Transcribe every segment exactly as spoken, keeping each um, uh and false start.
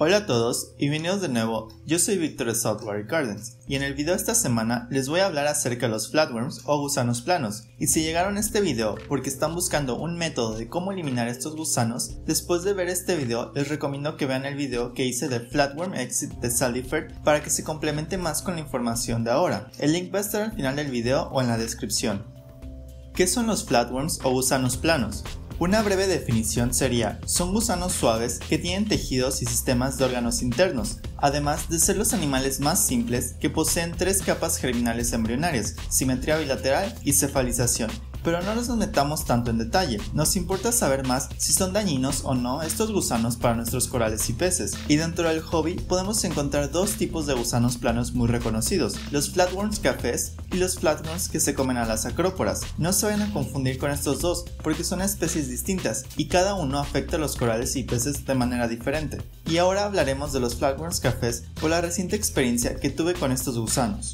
Hola a todos y bienvenidos de nuevo, yo soy Víctor de Southwark Gardens y en el video de esta semana les voy a hablar acerca de los flatworms o gusanos planos. Y si llegaron a este video porque están buscando un método de cómo eliminar estos gusanos, después de ver este video les recomiendo que vean el video que hice de Flatworm Exit de Salifert para que se complemente más con la información de ahora. El link va a estar al final del video o en la descripción. ¿Qué son los flatworms o gusanos planos? Una breve definición sería, son gusanos suaves que tienen tejidos y sistemas de órganos internos, además de ser los animales más simples que poseen tres capas germinales embrionarias, simetría bilateral y cefalización. Pero no nos metamos tanto en detalle, nos importa saber más si son dañinos o no estos gusanos para nuestros corales y peces. Y dentro del hobby podemos encontrar dos tipos de gusanos planos muy reconocidos, los flatworms cafés y los flatworms que se comen a las acróporas. No se vayan a confundir con estos dos porque son especies distintas y cada uno afecta a los corales y peces de manera diferente. Y ahora hablaremos de los flatworms cafés por la reciente experiencia que tuve con estos gusanos.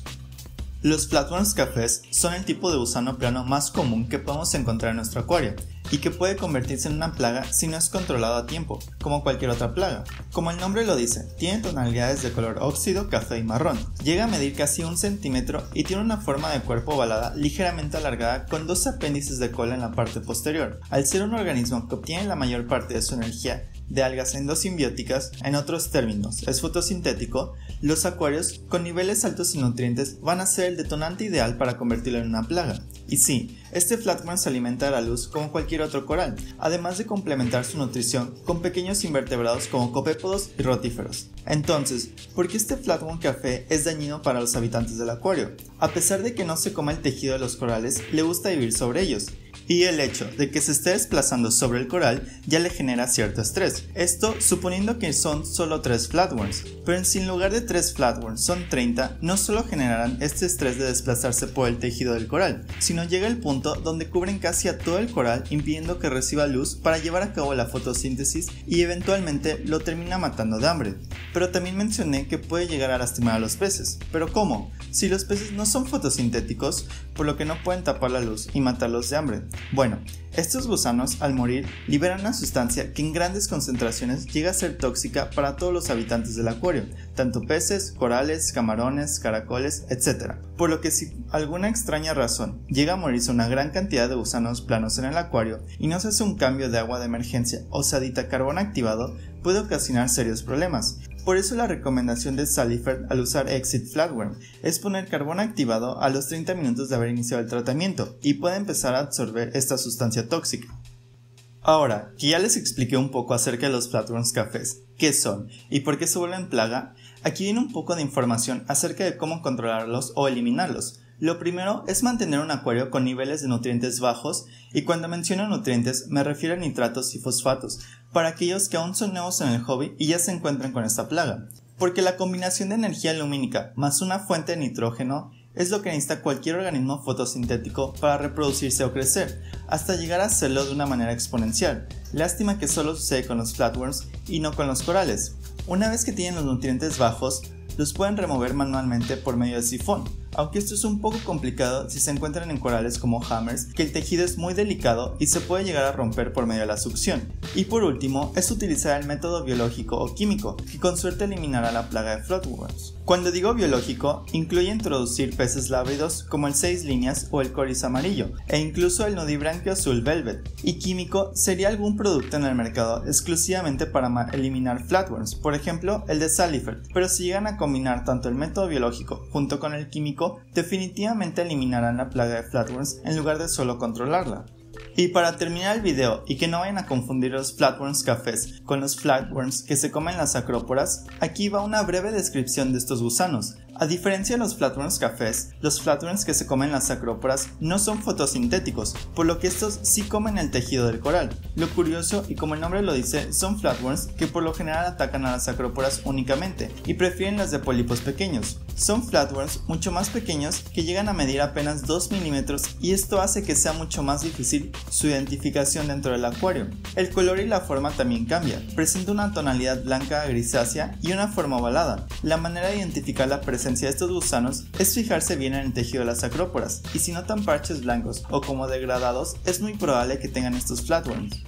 Los flatworms cafés son el tipo de gusano plano más común que podemos encontrar en nuestro acuario y que puede convertirse en una plaga si no es controlado a tiempo, como cualquier otra plaga. Como el nombre lo dice, tiene tonalidades de color óxido, café y marrón, llega a medir casi un centímetro y tiene una forma de cuerpo ovalada ligeramente alargada con dos apéndices de cola en la parte posterior. Al ser un organismo que obtiene la mayor parte de su energía de algas endosimbióticas, en otros términos, es fotosintético, los acuarios con niveles altos en nutrientes van a ser el detonante ideal para convertirlo en una plaga. Y sí, este flatworm se alimenta de la luz como cualquier otro coral, además de complementar su nutrición con pequeños invertebrados como copépodos y rotíferos. Entonces, ¿por qué este flatworm café es dañino para los habitantes del acuario? A pesar de que no se come el tejido de los corales, le gusta vivir sobre ellos. Y el hecho de que se esté desplazando sobre el coral ya le genera cierto estrés. Esto suponiendo que son solo tres flatworms, pero si en lugar de tres flatworms son treinta, no solo generarán este estrés de desplazarse por el tejido del coral, sino llega el punto donde cubren casi a todo el coral impidiendo que reciba luz para llevar a cabo la fotosíntesis y eventualmente lo termina matando de hambre. Pero también mencioné que puede llegar a lastimar a los peces. ¿Pero cómo? Si los peces no son fotosintéticos, por lo que no pueden tapar la luz y matarlos de hambre. Bueno, estos gusanos al morir liberan una sustancia que en grandes concentraciones llega a ser tóxica para todos los habitantes del acuario, tanto peces, corales, camarones, caracoles, etcétera. Por lo que si alguna extraña razón llega a morirse una gran cantidad de gusanos planos en el acuario y no se hace un cambio de agua de emergencia o se adita carbón activado, puede ocasionar serios problemas. Por eso la recomendación de Salifert al usar Exit Flatworm es poner carbón activado a los treinta minutos de haber iniciado el tratamiento y puede empezar a absorber esta sustancia tóxica. Ahora, que ya les expliqué un poco acerca de los flatworms cafés, qué son y por qué se vuelven plaga, aquí viene un poco de información acerca de cómo controlarlos o eliminarlos. Lo primero es mantener un acuario con niveles de nutrientes bajos, y cuando menciono nutrientes me refiero a nitratos y fosfatos, para aquellos que aún son nuevos en el hobby y ya se encuentran con esta plaga. Porque la combinación de energía lumínica más una fuente de nitrógeno es lo que necesita cualquier organismo fotosintético para reproducirse o crecer, hasta llegar a hacerlo de una manera exponencial. Lástima que solo sucede con los flatworms y no con los corales. Una vez que tienen los nutrientes bajos, los pueden remover manualmente por medio de sifón, aunque esto es un poco complicado si se encuentran en corales como hammers, que el tejido es muy delicado y se puede llegar a romper por medio de la succión. Y por último, es utilizar el método biológico o químico, que con suerte eliminará la plaga de flatworms. Cuando digo biológico, incluye introducir peces lábridos como el seis líneas o el coris amarillo, e incluso el nudibranquio azul velvet. Y químico sería algún producto en el mercado exclusivamente para eliminar flatworms, por ejemplo el de Salifert, pero si llegan a combinar tanto el método biológico junto con el químico, definitivamente eliminarán la plaga de flatworms en lugar de solo controlarla. Y para terminar el video y que no vayan a confundir los flatworms cafés con los flatworms que se comen las acróporas, aquí va una breve descripción de estos gusanos. A diferencia de los flatworms cafés, los flatworms que se comen las acróporas no son fotosintéticos, por lo que estos sí comen el tejido del coral. Lo curioso, y como el nombre lo dice, son flatworms que por lo general atacan a las acróporas únicamente y prefieren las de pólipos pequeños. Son flatworms mucho más pequeños que llegan a medir apenas dos milímetros, y esto hace que sea mucho más difícil su identificación dentro del acuario. El color y la forma también cambia, presenta una tonalidad blanca a grisácea y una forma ovalada. La manera de identificar la presencia de estos gusanos es fijarse bien en el tejido de las acróporas, y si notan parches blancos o como degradados, es muy probable que tengan estos flatworms.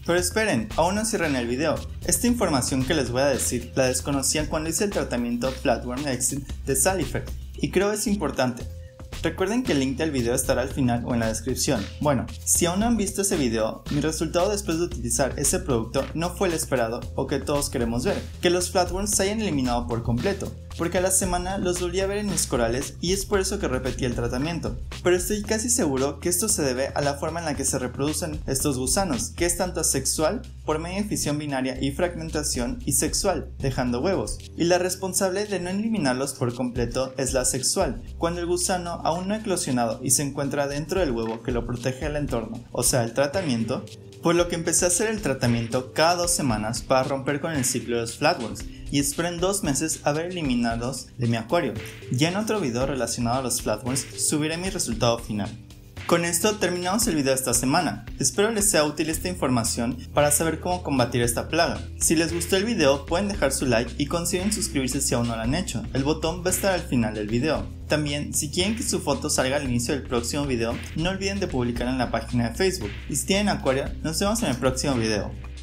Pero esperen, aún no cierren el video. Esta información que les voy a decir la desconocía cuando hice el tratamiento Flatworm Exit de Salifer, y creo es importante. Recuerden que el link del video estará al final o en la descripción. Bueno, si aún no han visto ese video, mi resultado después de utilizar ese producto no fue el esperado o que todos queremos ver, que los flatworms se hayan eliminado por completo, porque a la semana los volví a ver en mis corales y es por eso que repetí el tratamiento. Pero estoy casi seguro que esto se debe a la forma en la que se reproducen estos gusanos, que es tanto asexual por medio de fisión binaria y fragmentación, y sexual, dejando huevos. Y la responsable de no eliminarlos por completo es la asexual, cuando el gusano aún no ha eclosionado y se encuentra dentro del huevo que lo protege del entorno, o sea el tratamiento, por lo que empecé a hacer el tratamiento cada dos semanas para romper con el ciclo de los flatworms, y espero en dos meses haber eliminados de mi acuario. Ya en otro video relacionado a los flatworms subiré mi resultado final. Con esto terminamos el video de esta semana. Espero les sea útil esta información para saber cómo combatir esta plaga. Si les gustó el video pueden dejar su like y consideren suscribirse si aún no lo han hecho. El botón va a estar al final del video. También, si quieren que su foto salga al inicio del próximo video, no olviden de publicarla en la página de Facebook. Y si tienen acuario, nos vemos en el próximo video.